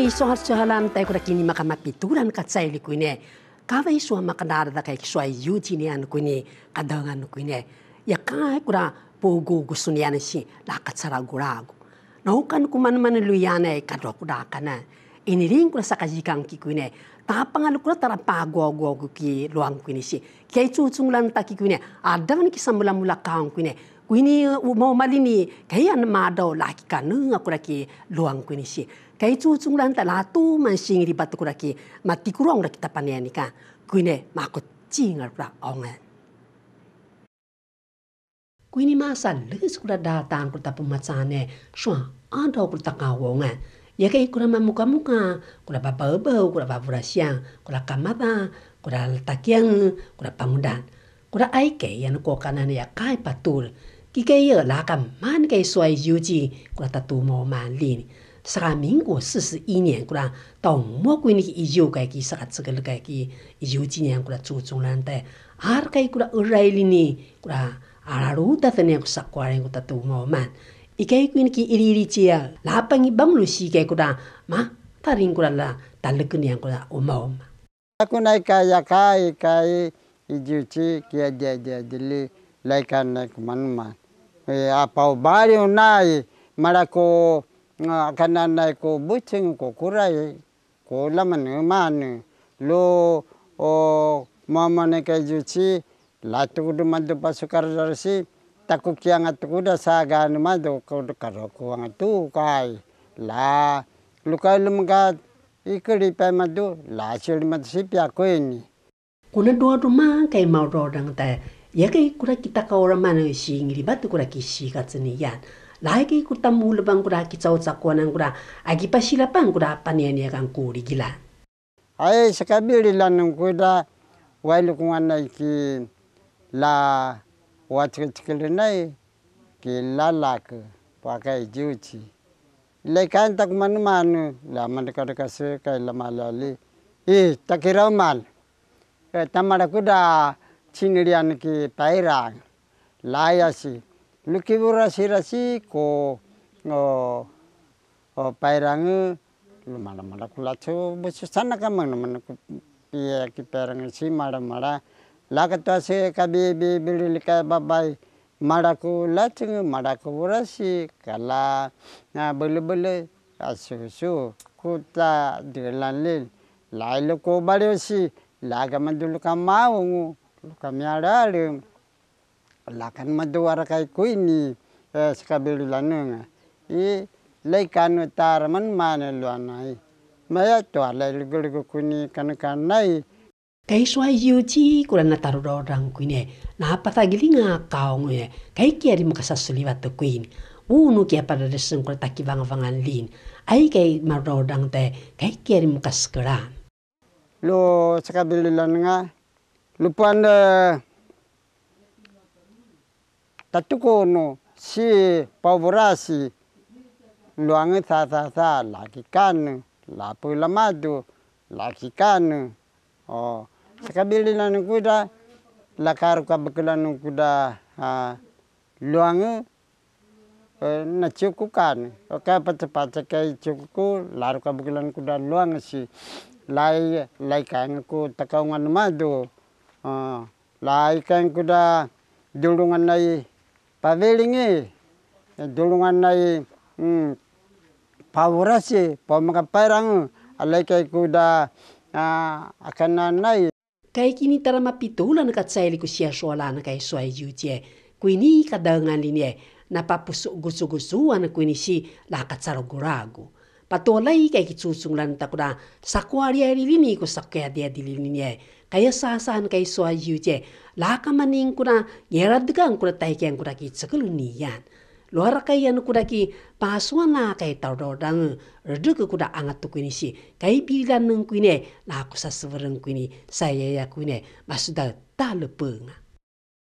sohalan tay kura kini makamapituran katsaili kuine. Kawai suha makanara da kai suha yuji ni anu kuine kadangan kuine. Ya kai kura pogo gusuniana si la katsara gurago. Naukan kuman luyane kadok kana. Ini ring kura sakajikang ki kuine. Tapang alu kura tara pago ki luang kuine si. Kai cucung lan taki kuine. Adang ki samula kaung kuine. Kuini mau malini kaya madau laki kanu ngakura ki luang kuini si. Kaya cucung lan talatu mansing di batu kura ki mati kurang ora kita paniani ka. Kuine makut cingar pra ongan. Kuini masa lus kura datang kura pemacane sua ada kura kawongan. Ya kaya kura mamuka kura babau kura baburasyang kura kamata kura takiang kura pangudan. Kura aike yang ko kanan ya kai patul. Kikaya lakam man kay suai yuji kura tatu mo man lin. Saka minggu 41年kura tau mo kuini ki ijo kay ki saka tsegal kay ki yuji niyan kura cucung lante. Har kay kura uray lini kura araruta tanya ko sakwari ko tatu mo man. Ikay kuini ki iriri chia lapang ibang lusi kay kura ma taring kura la talak niyan kura umaw. Aku naik kaya kai ijuci kia dia dili laikan naik manman. Apa bari unai marako kanan naik ko bucing ko kurai ko laman man lo mama naik ijuci latu kudu madu pasukar darsi takuk yang atu kuda saga madu kudu karoko atu kai la lukai lumgat ikeli pa madu la sel madu sipya ko ini. Kuna doa rumah kay mau rodang ta. Ya kay kura kita ka orang mana singri batu kura kisi katsenian. Lagi kuta mulu bang kura kicau cakuanan kura agi pasila bang kura panian ya kan kuri gila. Ay sakabili lanung kuda wailu kunganai ki la watkil nai ki lalak pakai juci. Lekan tak manu la mandeka se kay lamalali. Takiramal. Tamara kuda cinirian ki pairang layasi lukibura sirasi ko pairang lumala kulacho busana kamang naman ko piya ki pairang si mara lakato se kabi bili ka babay maraku lacheng maraku burasi kala na bele asu kuta dilanlil lailo ko baliosi laga mandulu kamau kami ada lakan maduara kai kuini sekabili lanunga laikan utara man mana luanai maya to ala lugu kuni kanai kay suai yuji kura na tarudo orang kuine na patagilinga kaong kay kiari makasasuliwat to kuini unu kia pada deseng kura takivang-vangan lin ay kay marodang te kay kiari makaskaran lo sekabili lanunga lupan tatuko no si pavorasi luang sa laki kan lapu lamadu laki kan sekabili nan kuda lakar ka bekelan kuda luang na cukukan ka pacepat kai cukuku laru ka bekelan kuda luang si lai kan ku takaungan madu lai kan kuda dulungan nai pavelingi dulungan nai pavorasi pamaka parang alai kai kuda akan nai kay kini tara mapitulan katsaili ko siya soalan kay suay yuje kuini kadangan linie napapusuk gusu-gusuan kuini si lakatsaro gurago patolai kay kitsusung lan takuda sakwari lini ko sakya dia dilini kaya sasan kay suay yuje lakamaning kuna ngeradgang kuna taikyang kuna kitsakulunian luar kay kuda ki pasuana kay tawdodang reduk kuda angat tu kuini si kay bilan neng kuine laku sa severeng kuini saya ya kuine masuda talepeng